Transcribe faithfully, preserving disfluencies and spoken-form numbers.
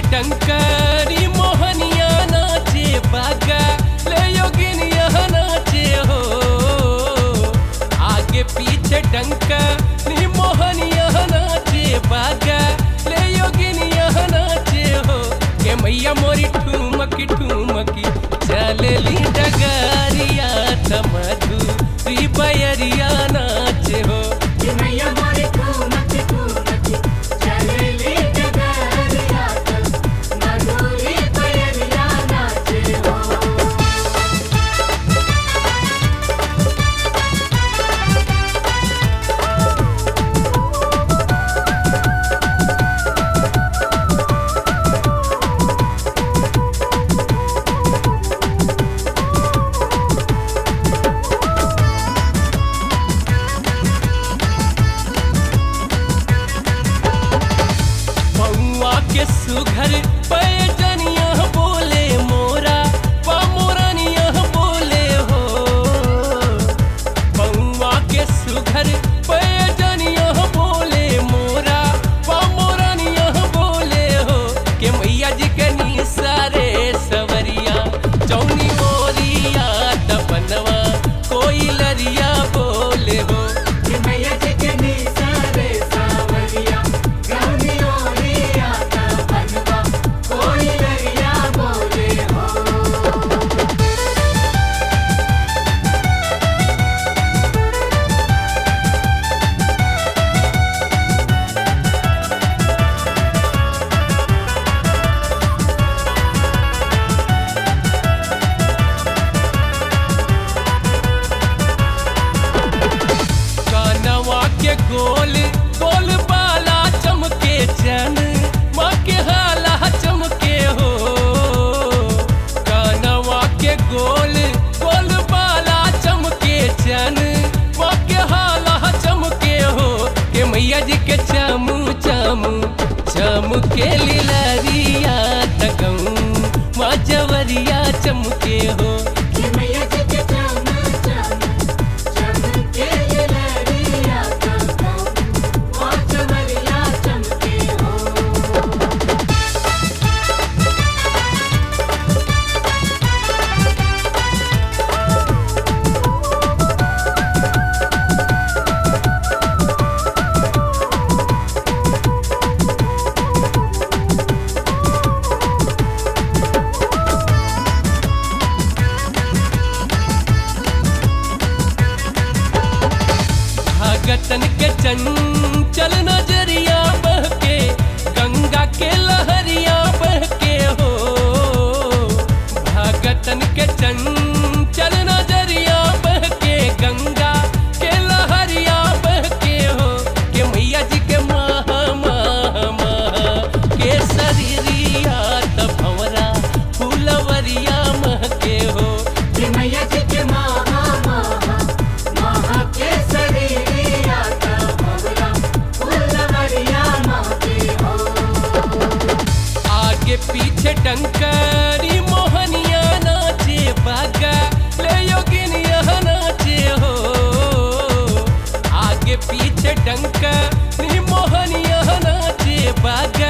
टंकरी मोहनिया नाचे बागा ले योगिनिया नाचे हो। आगे पीछे टंकरी मोहनिया नाचे बागा ले योगिनिया नाचे हो। के मैया मोरी ठुमकी ठुमकी चलली डगरिया मधुरी बयरिया नाचे हो। मैया मोरी ठुमकी ठुमकी चलली डगरिया मधुरी बयरिया नाचे हो। के सुघर पैजनिया बोले मोरा पामोरनिया बोले हो। पौआ के सुघर पैजनिया बोले मोरा पामोरनिया बोले हो। के मैया जी के निसारे सवरिया चौनी मोरिया तपनवा कोई लरिया बोले हो। मैया जी के निसारे सवरिया चौनी मोरिया तपनवा कोई लरिया बोले हो। कानवा के गोल गोल बाला चमके चन माँ के हाला चमके हो। कानवा के गोल गोल बाला चमके चन माँ के हाला चमके हो। के मैया जी के चमू चमू चमके लिलरिया तकऊ माँ जवरिया चमके हो। मैया जी के चम चम चमके लरिया तकऊ माँ जवरिया चमके हो। भगतन के चंचल नजरिया बहके गंगा के लहरिया बहके हो। भगतन के चंचल नजरिया बहके गंगा के लहरिया बहके हो। के मैया जी के महा महा महा के शरीरिया तभवरा फूलवरिया महके हो। मैया जी के महा महा महा के शरीरिया तभवरा फूलवरिया महके हो। आगे पीछे टंकरी मोहनिया नाचे बागा ले योगिनिया नाचे हो। आगे पीछे टंकरी मोहनिया नाचे बागा